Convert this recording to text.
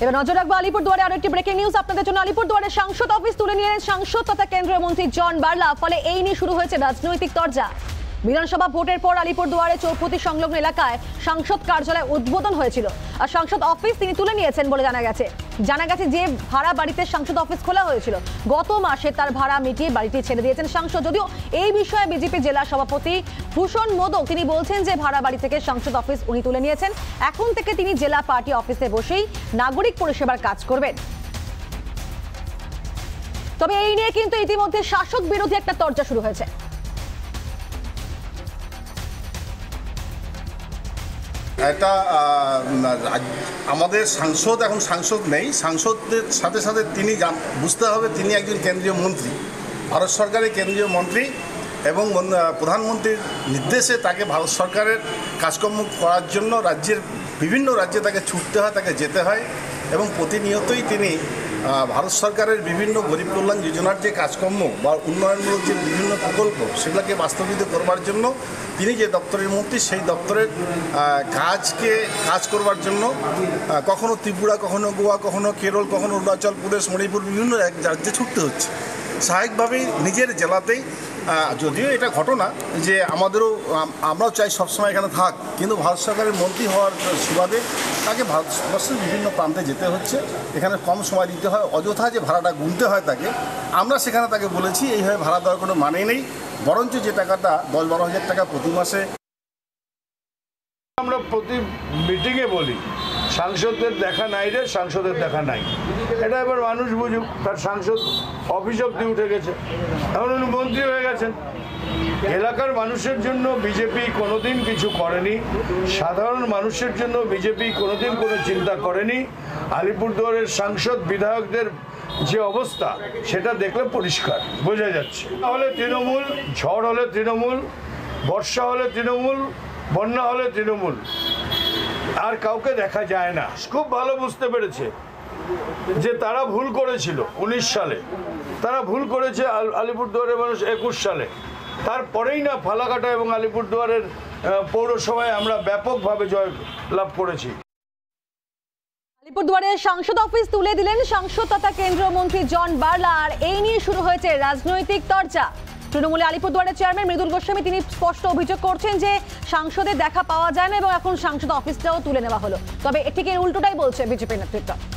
এবার নজর রাখবো আলিপুরদুয়ারে আরো একটি ব্রেকিং নিউজ আপনাদের জন্য। আলিপুরদুয়ারে সাংসদ অফিস তুলে নিলেন সাংসদ তথা কেন্দ্রীয় মন্ত্রী জন বার্লা। ফলে এই নিয়ে শুরু হয়েছে রাজনৈতিক তরজা। বিধানসভা ভোটের পর আলিপুরদুয়ারে চৌপতি সংলগ্ন এলাকায় সাংসদ কার্যালয় উদ্বোধন হয়েছিল আর সাংসদ অফিস তিনি তুলে নিয়েছেন বলে জানা গেছে যে ভাড়া বাড়িতে সাংসদ অফিস খোলা হয়েছিল গত মাসে তার ভাড়া মিটিয়ে বাড়িটি ছেড়ে দিয়েছেন সাংসদ। যদিও এই বিষয়ে বিজেপি জেলা সভাপতি ভূষণ মোদক তিনি বলছেন যে ভাড়া বাড়ি থেকে সাংসদ অফিস উনি তুলে নিয়েছেন, এখন থেকে তিনি জেলা পার্টি অফিসে বসেই নাগরিক পরিষেবার কাজ করবেন। তবে এই নিয়ে কিন্তু ইতিমধ্যে শাসক বিরোধী একটা তরজা শুরু হয়েছে। এটা আমাদের সাংসদ এখন সাংসদ নেই, সাংসদদের সাথে সাথে তিনি বুঝতে হবে তিনি একজন কেন্দ্রীয় মন্ত্রী, ভারত সরকারের কেন্দ্রীয় মন্ত্রী এবং প্রধানমন্ত্রীর নির্দেশে তাকে ভারত সরকারের কাজকর্ম করার জন্য বিভিন্ন রাজ্যে তাকে ছুটতে হয়, তাকে যেতে হয় এবং প্রতিনিয়তই তিনি ভারত সরকারের বিভিন্ন গরিব কল্যাণ যোজনার যে কাজকর্ম বা উন্নয়নমূলক যে বিভিন্ন প্রকল্প সেগুলোকে বাস্তবিত করবার জন্য তিনি যে দপ্তরের মন্ত্রী সেই দপ্তরের কাজ করবার জন্য কখনো ত্রিপুরা, কখনো গোয়া, কখনো কেরল, কখনো অরুণাচল প্রদেশ, মণিপুর বিভিন্ন রাজ্যে ছুটতে হচ্ছে। স্বাভাবিকভাবেই নিজের জেলাতেই, যদিও এটা ঘটনা যে আমরাও চাই সবসময় এখানে থাক, কিন্তু ভারত সরকারের মন্ত্রী হওয়ার সুবাদে তাকে ভারতবর্ষের বিভিন্ন প্রান্তে যেতে হচ্ছে, এখানে কম সময় দিতে হয়, অযথা যে ভাড়াটা গুনতে হয় তাকে। আমরা সেখানে তাকে বলেছি এইভাবে ভাড়া দেওয়ার কোনো মানেই নেই, বরঞ্চ যে টাকাটা 10-12 হাজার টাকা প্রতি মাসে। আমরা প্রতি মিটিংয়ে বলি সাংসদদের দেখা নাই রে, সাংসদের দেখা নাই। এটা এবার মানুষ বুঝুক, তার সাংসদ অফিস অব্দি উঠে গেছে, এখন উনি মন্ত্রী হয়ে গেছেন। এলাকার মানুষের জন্য বিজেপি কোনোদিন কিছু করেনি, সাধারণ মানুষের জন্য বিজেপি কোনোদিন কোনো চিন্তা করেনি। আলিপুরদুয়ারের সাংসদ বিধায়কদের যে অবস্থা সেটা দেখলে পরিষ্কার বোঝা যাচ্ছে। হলে তৃণমূল, ঝড় হলে তৃণমূল, বর্ষা হলে তৃণমূল, বন্যা হলে তৃণমূল, আর কাউকে দেখা যায় না। খুব ভালো বুঝতে পেরেছে যে তারা ভুল করেছিল 19 সালে, তারা ভুল করেছে আলিপুরদুয়ারের মানুষ 21 সালে। তারপরেই না ফালাকাটা এবং আলিপুরদুয়ারের পৌরসভায় আমরা ব্যাপকভাবে জয় লাভ করেছি। আলিপুরদুয়ারে সাংসদ অফিস তুলে দিলেন সাংসদ তথা কেন্দ্রীয় মন্ত্রী জন বার্লা আর এই নিয়ে শুরু হয়েছে রাজনৈতিক তরজা। তৃণমূলে আলিপুরদুয়ারের চেয়ারম্যান মৃদুল গোস্বামী তিনি স্পষ্ট অভিযোগ করছেন যে সাংসদের দেখা পাওয়া যায় না এবং এখন সাংসদ অফিসটাও তুলে নেওয়া হলো। তবে ঠিক এর উল্টোটাই বলছে বিজেপি নেতৃত্ব।